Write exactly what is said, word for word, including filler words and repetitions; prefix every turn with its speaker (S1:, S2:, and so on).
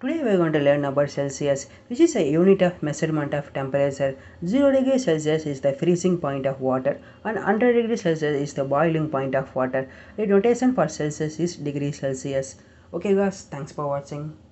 S1: Today we are going to learn about Celsius, which is a unit of measurement of temperature. zero degrees Celsius is the freezing point of water and one hundred degrees Celsius is the boiling point of water. The notation for Celsius is degree Celsius. Okay guys, thanks for watching.